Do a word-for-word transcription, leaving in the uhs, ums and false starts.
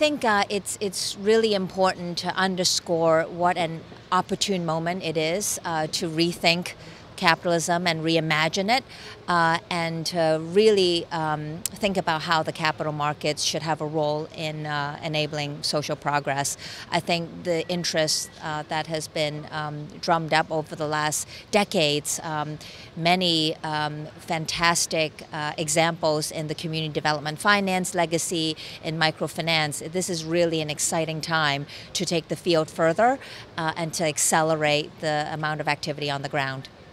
think uh, it's it's really important to underscore what an opportune moment it is uh, to rethink capitalism and reimagine it, uh, and to really um, think about how the capital markets should have a role in uh, enabling social progress. I think the interest uh, that has been um, drummed up over the last decades, um, many um, fantastic uh, examples in the community development finance legacy, in microfinance. This is really an exciting time to take the field further uh, and to accelerate the amount of activity on the ground.